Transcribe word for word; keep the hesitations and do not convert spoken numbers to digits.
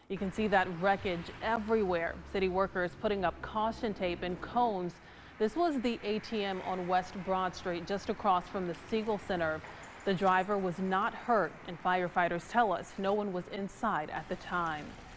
You can see that wreckage everywhere. City workers putting up caution tape and cones. This was the A T M on West Broad Street, just across from the Siegel Center. The driver was not hurt, and firefighters tell us no one was inside at the time.